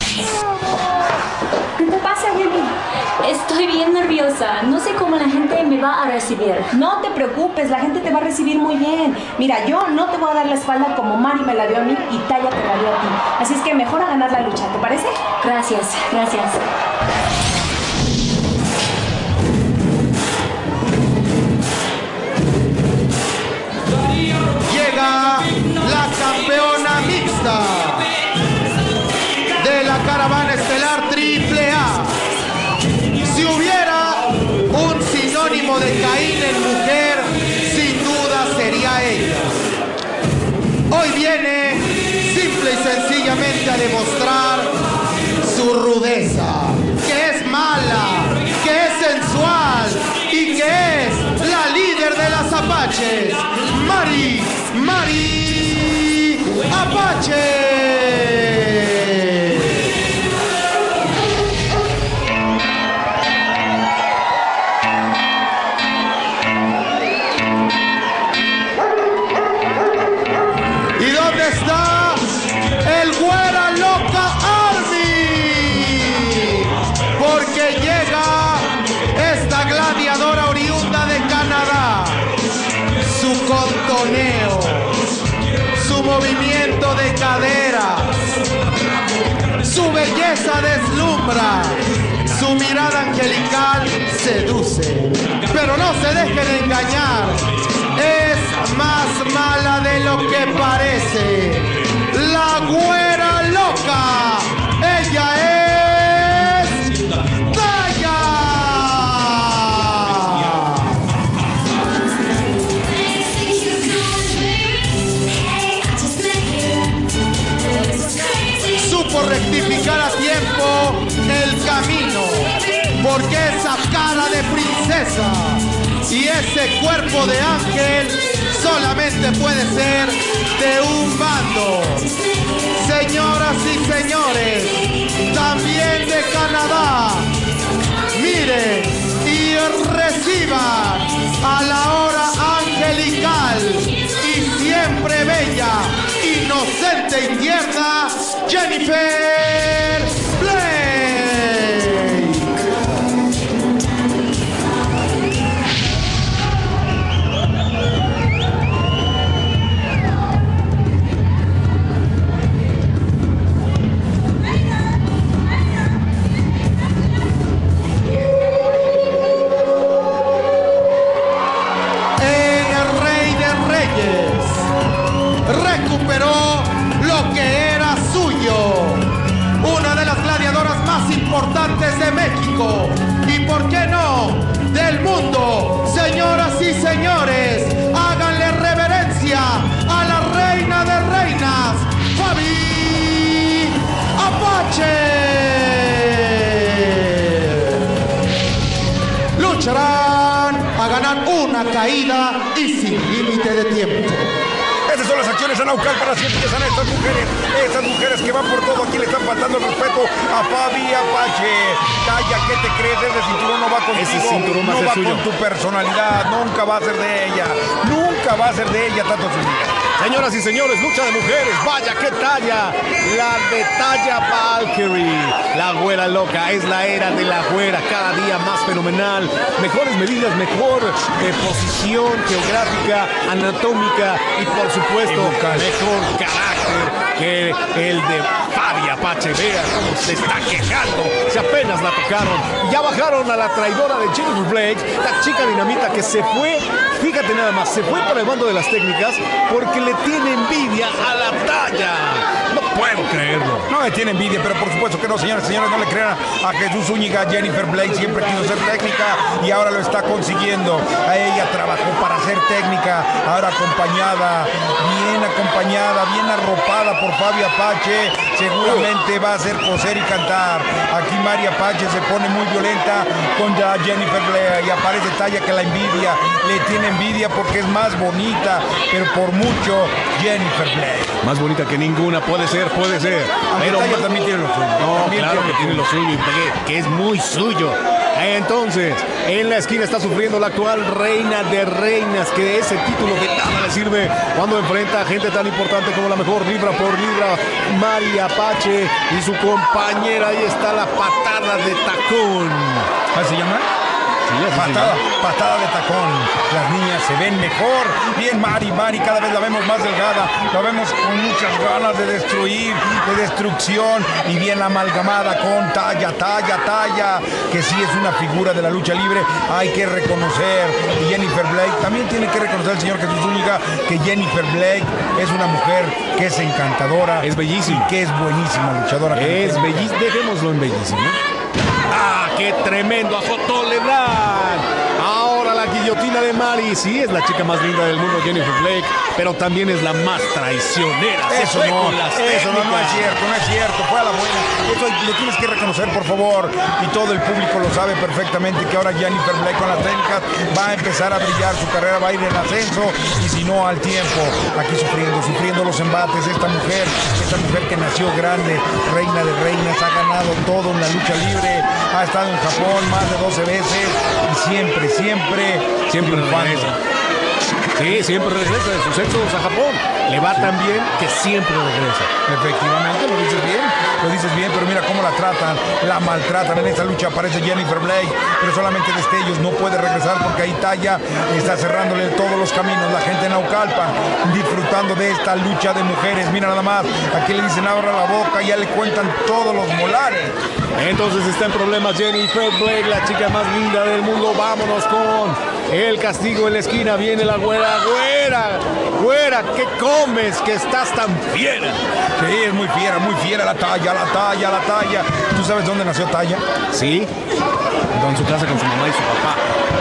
¿Qué te pasa, Jenny? Estoy bien nerviosa. No sé cómo la gente me va a recibir. No te preocupes, la gente te va a recibir muy bien. Mira, yo no te voy a dar la espalda como Mari me la dio a mí y Taya te la dio a ti. Así es que mejor a ganar la lucha, ¿te parece? Gracias, gracias. Llega la campeona mixta de la caravana estelar AAA. Si hubiera un sinónimo de Caín en mujer, sin duda sería ella. Hoy viene simple y sencillamente a demostrar su rudeza, que es mala, que es sensual y que es la líder de las Apaches, Mari Apache. ¿Y dónde está el Güera Loca Army? Porque llega esta gladiadora oriunda de Canadá. Su contoneo, su movimiento de caderas, su belleza deslumbra, su mirada angelical seduce. Pero no se dejen engañar, es más mala de lo que parece. La Güera Loca, ella es Taya. Supo rectificar a tiempo el camino, porque esa cara de princesa y ese cuerpo de ángel solamente puede ser de un bando. Señoras y señores, también de Canadá, miren y reciban a la hora angelical y siempre bella, inocente y tierna, Jennifer Blake. Recuperó lo que era suyo, una de las gladiadoras más importantes de México y, ¿por qué no?, del mundo. Señoras y señores, háganle reverencia a la reina de reinas, Fabi Apache. Lucharán a ganar una caída y sin límite de tiempo. Esas son las acciones a Naucalpan, así empiezan estas mujeres que van por todo. Aquí le están faltando el respeto a Fabi Apache. Taya, ¿qué te crees? Ese cinturón no va contigo. Ese cinturón va a ser va suyo. con tu personalidad, nunca va a ser de ella. Nunca va a ser de ella tanto su vida. Señoras y señores, lucha de mujeres. Vaya qué talla. La de Taya Valkyrie. La Güera Loca. Es la era de la güera. Cada día más fenomenal. Mejores medidas, mejor posición geográfica, anatómica y por supuesto mejor carácter que el de Fabi Apache. Vea cómo se está quejando. Si apenas la tocaron. Ya bajaron a la traidora de Jennifer Blake, la chica dinamita que se fue. Fíjate nada más, se fue para el bando de las técnicas porque le tiene envidia a la Talla. No puedo creerlo. No le tiene envidia, pero por supuesto que no, señores y señores, no le crean a Jesús Zúñiga. Jennifer Blake siempre quiso ser técnica y ahora lo está consiguiendo. A ella trabajó para ser técnica, ahora acompañada, bien arropada por Fabi Apache. Seguramente va a hacer coser y cantar. Aquí Mari Apache se pone muy violenta contra Jennifer Blake y aparece Taya que la envidia, le tiene envidia porque es más bonita, pero por mucho Jennifer Blake. Más bonita que ninguna, puede ser. Aunque Taya también tiene lo suyo. No, También claro que tiene lo suyo y que es muy suyo. Entonces, en la esquina está sufriendo la actual reina de reinas, que ese título de nada le sirve cuando enfrenta a gente tan importante como la mejor libra por libra, Mari Apache, y su compañera. Ahí está la patada de tacón. ¿Cómo se llama? Patada de tacón. Las niñas se ven mejor. Bien, Mari, cada vez la vemos más delgada. La vemos con muchas ganas de destruir, de destrucción. Y bien amalgamada con Talla, que sí es una figura de la lucha libre. Hay que reconocer. Y Jennifer Blake, también tiene que reconocer el señor Jesús Zúñiga que Jennifer Blake es una mujer que es encantadora. Es bellísima. Y que es buenísima luchadora. Es bellísima. Dejémoslo en bellísima. ¡Ah, qué tremendo azotón le dan! Ahora la guillotina de Mari. Sí, es la chica más linda del mundo, Jennifer Blake, pero también es la más traicionera. Eso no es cierto. Fue a la buena. Eso lo tienes que reconocer, por favor. Y todo el público lo sabe perfectamente que ahora Jennifer Blake con las técnicas va a empezar a brillar. Su carrera va a ir en ascenso y si no al tiempo. Aquí sufriendo los embates. Esta mujer que nació grande, reina de reinas, ha ganado todo en la lucha libre. Ha estado en Japón más de 12 veces y siempre regresa. Sí, siempre regresa de sus éxitos a Japón. Le va tan bien que siempre regresa. Efectivamente, lo dices bien, pero mira cómo la tratan, la maltratan. En esta lucha aparece Jennifer Blake, pero solamente destellos, no puede regresar porque ahí Talla está cerrándole todos los caminos. La gente en Naucalpan disfrutando de esta lucha de mujeres. Mira nada más, aquí le dicen abra la boca y ya le cuentan todos los molares. Entonces está en problemas Jennifer Blake, la chica más linda del mundo. Vámonos con el castigo en la esquina. Viene la güera. ¿Qué comes que estás tan fiera? Sí, es muy fiera la Talla. ¿Tú sabes dónde nació Talla? Sí, en su casa con su mamá y su papá.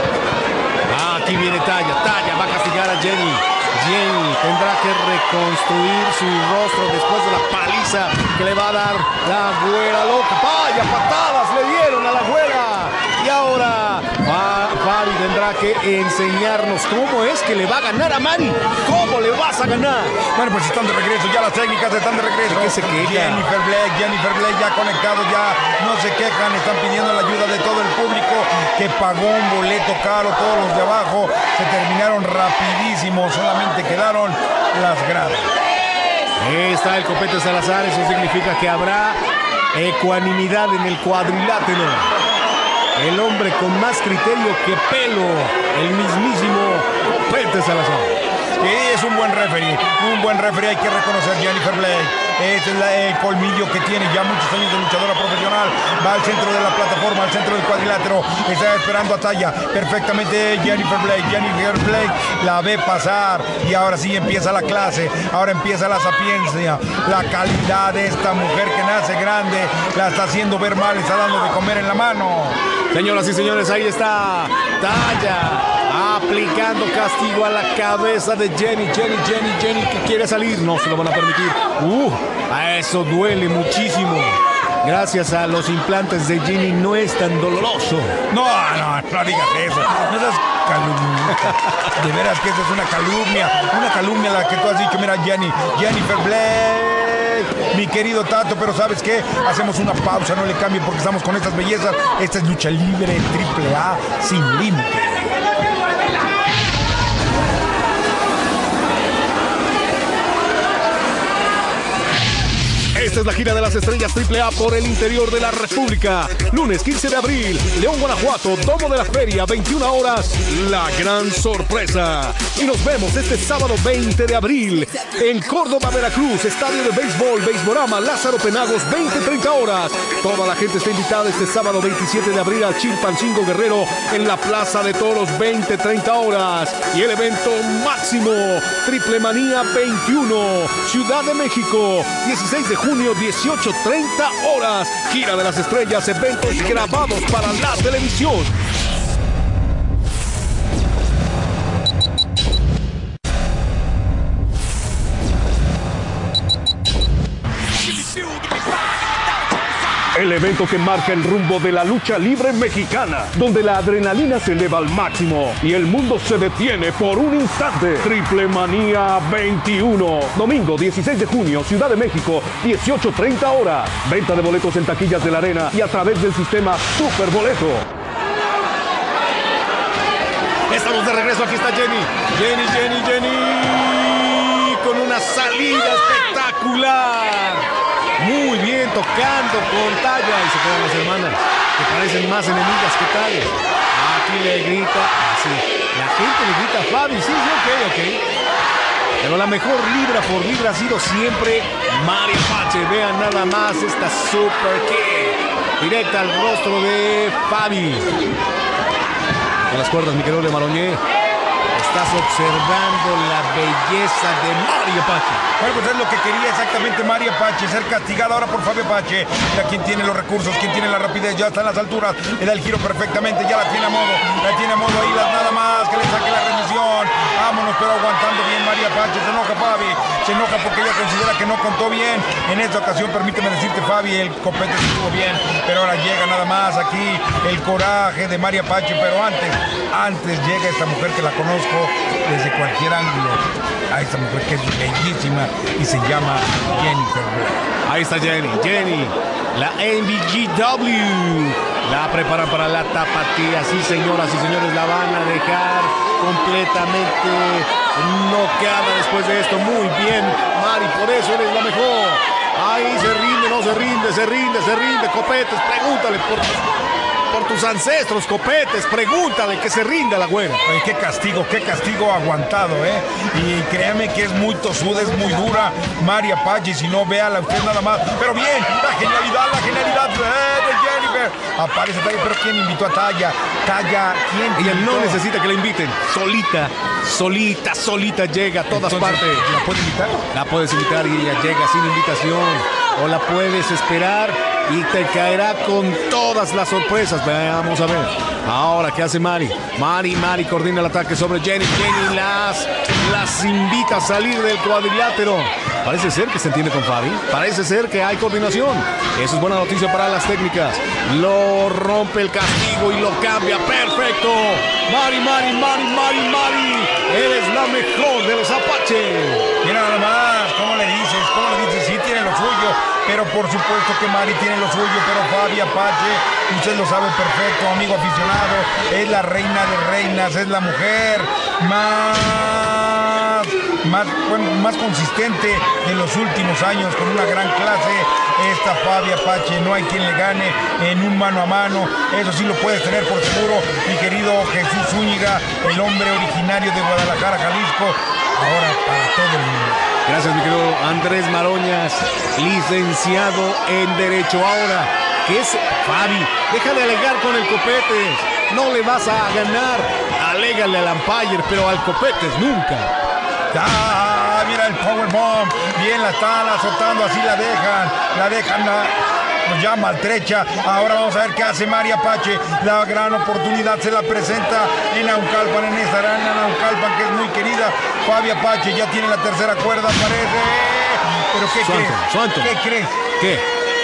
Aquí viene Talla va a castigar a Jenny tendrá que reconstruir su rostro después de la paliza que le va a dar la güera loca. ¡Vaya patadas le dieron a la güera! Y ahora Fabi tendrá que enseñarnos cómo es que le va a ganar a Mari. ¿Cómo le vas a ganar? Bueno, pues están de regreso, ya las técnicas están de regreso. ¿Qué se queja? Jennifer Blake ya conectados, ya no se quejan, están pidiendo la ayuda de todo el público que pagó un boleto caro. Todos los de abajo se terminaron rapidísimo, solamente quedaron las gradas. Ahí está el Copete Salazar, eso significa que habrá ecuanimidad en el cuadrilátero. El hombre con más criterio que pelo, el mismísimo Copete Salazar. Es un buen referee, hay que reconocer Jennifer Blake. Este es el colmillo que tiene, ya muchos años de luchadora profesional. Va al centro de la plataforma, al centro del cuadrilátero. Está esperando a Talla perfectamente Jennifer Blake la ve pasar y ahora sí empieza la clase. Ahora empieza la sapiencia, la calidad de esta mujer que nace grande. La está haciendo ver mal, está dando de comer en la mano. Señoras y señores, ahí está Talla aplicando castigo a la cabeza de Jenny, que quiere salir. No se lo van a permitir. A eso duele muchísimo. Gracias a los implantes de Jenny no es tan doloroso. No digas eso. No seas calumnia. De veras que eso es una calumnia la que tú has dicho. Mira, Jennifer Blake, mi querido Tato, pero ¿sabes qué? Hacemos una pausa, no le cambien porque estamos con estas bellezas. Esta es lucha libre AAA sin límite. Esta es la gira de las estrellas AAA por el interior de la República. Lunes 15 de abril, León, Guanajuato, Domo de la Feria, 21 horas, la gran sorpresa. Y nos vemos este sábado 20 de abril en Córdoba, Veracruz, estadio de béisbol, Beisborama, Lázaro Penagos, 20-30 horas. Toda la gente está invitada este sábado 27 de abril al Chilpancingo Guerrero en la Plaza de Toros, 20-30 horas. Y el evento máximo, Triple Manía 21, Ciudad de México, 16 de junio, 18:30 horas. Gira de las estrellas, eventos grabados para la televisión. El evento que marca el rumbo de la lucha libre mexicana, donde la adrenalina se eleva al máximo y el mundo se detiene por un instante. Triple Manía 21, domingo 16 de junio, Ciudad de México, 18:30 horas. Venta de boletos en taquillas de la arena y a través del sistema Superboleto. Estamos de regreso, aquí está Jenny. Jenny. Con una salida espectacular. Muy bien, tocando con Talla. Y se quedan las hermanas, que parecen más enemigas que Talla. Aquí le grita, así. La gente le grita a Fabi, sí, ok. Pero la mejor libra por libra ha sido siempre Mari Apache. Vean nada más esta super kick directa al rostro de Fabi. A las cuerdas, mi querido Maroñé. Estás observando la belleza de Mari Apache. Bueno, pues es lo que quería exactamente Mari Apache, ser castigada ahora por Fabi Apache. Mira quién tiene los recursos, quién tiene la rapidez, ya está en las alturas, le da el giro perfectamente, ya la tiene a modo ahí, nada más, que le saque la rendición. Vámonos, pero aguantando bien Mari Apache, se enoja Fabi, se enoja porque ella considera que no contó bien. En esta ocasión, permíteme decirte, Fabi, el copete estuvo bien, pero ahora llega nada más aquí el coraje de Mari Apache, pero antes llega esta mujer que la conozco desde cualquier ángulo, a esta mujer que es bellísima y se llama Jennifer Black. Ahí está Jenny, la NBGW. La preparan para la tapatía. Sí, señoras y señores, la van a dejar completamente noqueada después de esto. Muy bien, Mari, por eso eres la mejor. Ahí se rinde. Copetes, pregúntale por tus ancestros, Copetes, pregúntale que se rinda la güera. Oye, qué castigo aguantado, y créame que es muy tosuda, es muy dura Mari Apache, si no, véala usted nada más. Pero bien, la genialidad de Jennifer. Aparece Talla, pero ¿quién invitó a Talla? ¿Quién? Ella no necesita que la inviten, solita llega a todas partes. ¿La puedes invitar? La puedes invitar y ella llega sin invitación, o la puedes esperar y te caerá con todas las sorpresas. Vamos a ver. Ahora, ¿qué hace Mari? Mari coordina el ataque sobre Jenny. Jenny las invita a salir del cuadrilátero. Parece ser que se entiende con Fabi. Parece ser que hay coordinación. Eso es buena noticia para las técnicas. Lo rompe el castigo y lo cambia. ¡Perfecto! Mari. Eres la mejor de los Apache. Mira nada más, ¿cómo le dices? Sí, tiene lo suyo, pero por supuesto que Mari tiene lo suyo, pero Fabi Apache, usted lo sabe perfecto, amigo aficionado, es la reina de reinas, es la mujer más consistente de los últimos años, con una gran clase. Esta Fabi Apache, no hay quien le gane en un mano a mano. Eso sí lo puedes tener por seguro, mi querido Jesús Zúñiga, el hombre originario de Guadalajara, Jalisco, ahora para todo el mundo. Gracias, mi querido Andrés Maroñas, licenciado en Derecho. Ahora, ¿qué es Fabi? Deja de alegar con el Copetes, no le vas a ganar. Alégale al umpire, pero al Copetes nunca. Mira el powerbomb, bien la están azotando, así la dejan pues ya maltrecha. Ahora vamos a ver qué hace Mari Apache. La gran oportunidad se la presenta en Naucalpan, en esta arena Naucalpan, que es muy querida. Fabi Apache ya tiene la tercera cuerda, parece. Pero ¿qué crees? ¿Qué?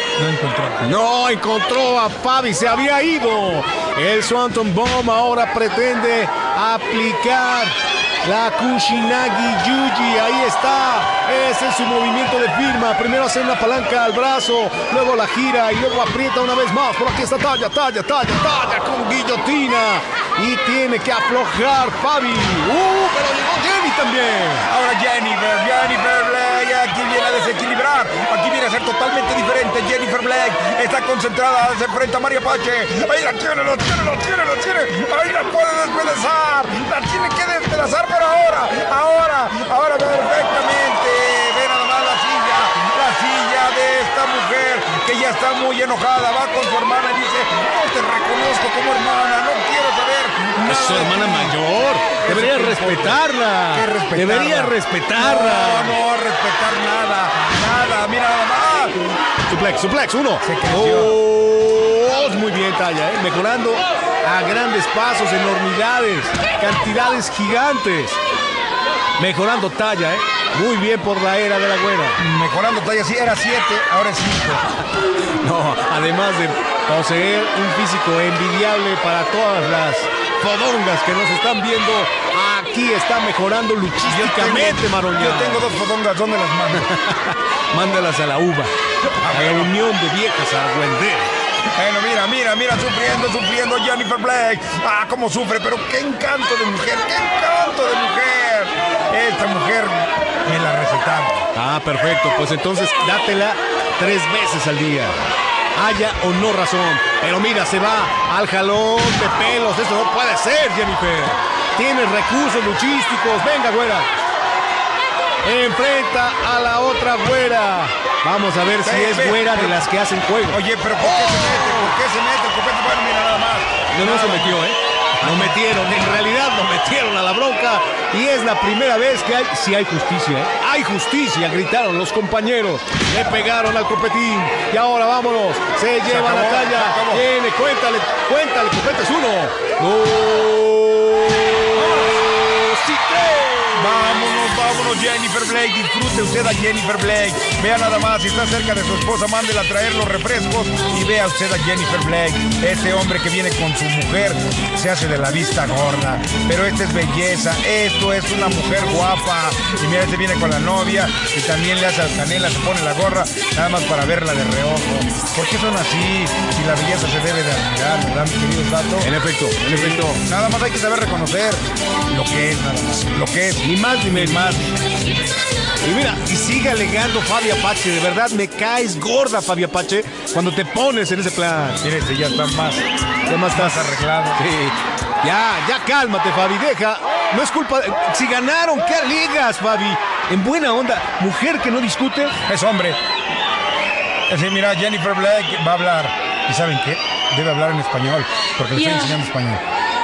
No encontró a Fabi, se había ido. El Swanton Bomb ahora pretende aplicar la Kushinagi Yuji. Ahí está. Ese es su movimiento de firma. Primero hace una palanca al brazo, luego la gira y luego aprieta una vez más. Por aquí está Talla con guillotina. Y tiene que aflojar Fabi. Pero llegó Jenny también. Ahora Jennifer Black, aquí viene a desequilibrar. Aquí viene a ser totalmente diferente. Jennifer Black está concentrada, se enfrenta a Mari Apache. Ahí la tiene. Ahí la puede despedazar. La tiene que despedazar, pero ahora perfectamente. Ve nada más la silla de esta mujer que ya está muy enojada. Va con su hermana y dice: no te reconozco como hermana, no quiero saber nada. Es su hermana mayor. Debería respetarla. Debería respetarla. No respetar nada. Mira nada más. Suplex, uno. Se creció. Muy bien, Talla, mejorando a grandes pasos, enormidades, cantidades gigantes. Mejorando Talla, muy bien por la era de la güera. Mejorando Talla, sí, era 7, ahora es 5. No, además de poseer un físico envidiable para todas las fodongas que nos están viendo, aquí está mejorando luchísticamente, Maroña. Yo tengo 2 fodongas, ¿dónde las mando? Mándalas a la UVA, a la Unión de Viejas Argüenderas. Bueno, mira, sufriendo Jennifer Blake. Ah, cómo sufre, pero qué encanto de mujer. Esta mujer me la recetaron. Ah, perfecto, pues entonces dátela 3 veces al día. Haya o no razón. Pero mira, se va al jalón de pelos. Esto no puede ser, Jennifer. Tienes recursos luchísticos. Venga, güera. Enfrenta a la otra güera. Vamos a ver si es güera de las que hacen juego. Oye, pero ¿por qué se mete? Bueno, mira, nada más. No se metió, ¿eh? Lo metieron, en realidad lo metieron a la bronca. Y es la primera vez que hay justicia, ¿eh? Hay justicia, gritaron los compañeros. Le pegaron al copetín. Y ahora vámonos. Se lleva la talla. Viene, cuéntale, copete es 1. Vámonos, Jennifer Blake. Disfrute usted a Jennifer Blake. Vea nada más, si está cerca de su esposa, mándela a traer los refrescos y vea usted a Jennifer Blake. Este hombre que viene con su mujer se hace de la vista gorda, pero esta es belleza. Esto es una mujer guapa. Y mira, este viene con la novia y también le hace canela, se pone la gorra, nada más para verla de reojo. ¿Por qué son así? Si la belleza se debe de admirar, ¿verdad, mi querido Tato? En efecto. Nada más hay que saber reconocer lo que es, nada más. Lo que es. Ni más ni menos. Y mira, y sigue alegando Fabi Apache. De verdad me caes gorda, Fabi Apache, cuando te pones en ese plan. Mira, ya está más estás arreglado. Sí. Ya cálmate, Fabi, deja. No es culpa. Si ganaron, ¿qué alegas, Fabi? En buena onda, mujer que no discute es hombre. Sí, mira, Jennifer Blake va a hablar. ¿Y saben qué? Debe hablar en español, porque le estoy enseñando español.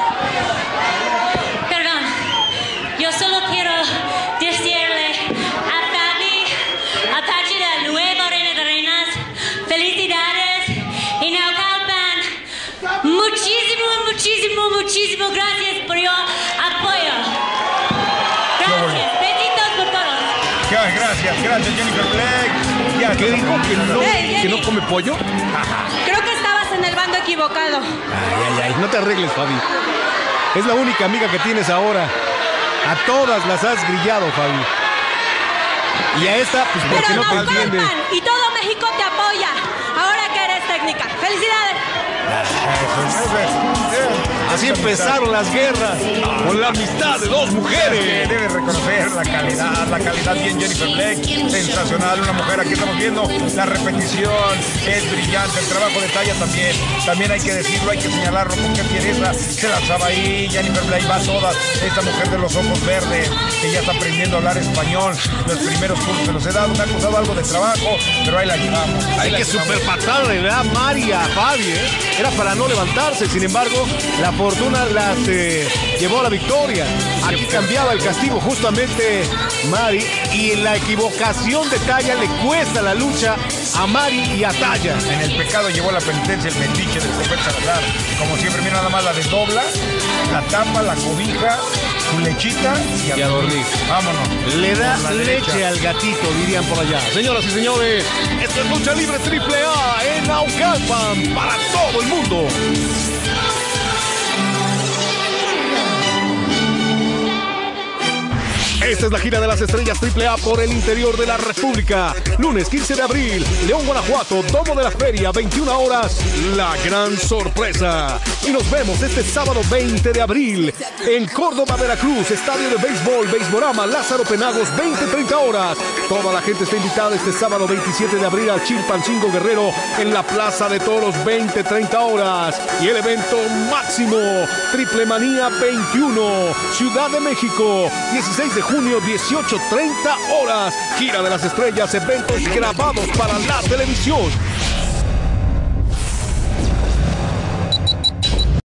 Perdón, yo solo quiero decirle a Fabi Apache, la nueva reina de reinas, felicidades y Naucalpan. Muchísimo gracias por tu apoyo. Gracias, besitos por todos. Gracias, Jennifer Blake. ¿Qué dijo? ¿Que no come pollo? Creo que estabas en el bando equivocado. Ay, no te arregles, Fabi. Es la única amiga que tienes ahora. A todas las has grillado, Fabi. Y a esta, pues porque no te entiende. Y todo México te apoya. Ahora que eres técnica. ¡Felicidades! Así empezaron las guerras, con la amistad de dos mujeres. Debe reconocer la calidad bien Jennifer Blake, sensacional, una mujer. Aquí estamos viendo la repetición, es brillante, el trabajo de talla también hay que decirlo, hay que señalarlo, con qué fiereza se lanzaba ahí. Jennifer Blake va a todas, esta mujer de los ojos verdes, que ya está aprendiendo a hablar español, los primeros cursos se los he dado, me ha costado algo de trabajo, pero ahí la llevamos. Hay que super patada de verdad, María, Fabi, era para no levantarse, sin embargo, la fortuna las llevó a la victoria. Aquí cambiaba el castigo justamente Mari, y en la equivocación de Talla le cuesta la lucha a Mari y a Talla. En el pecado llevó la penitencia el metiche del profeta Salazar. Como siempre, mira nada más, la desdobla, la tapa, la cobija, su lechita y a dormir. Vámonos. Le da leche al gatito, dirían por allá. Señoras y señores, esto es Lucha Libre AAA en Naucalpan para todo el mundo. Esta es la gira de las estrellas AAA por el interior de la República. Lunes 15 de abril, León, Guanajuato, Domo de la Feria, 21 horas, la gran sorpresa. Y nos vemos este sábado 20 de abril en Córdoba, Veracruz, estadio de béisbol, Beisbolama, Lázaro Penagos, 20-30 horas. Toda la gente está invitada este sábado 27 de abril al Chilpancingo Guerrero en la Plaza de Toros, 20-30 horas. Y el evento máximo, Triple Manía 21, Ciudad de México, 16 de junio, 18:30 horas. Gira de las estrellas, eventos grabados para la televisión.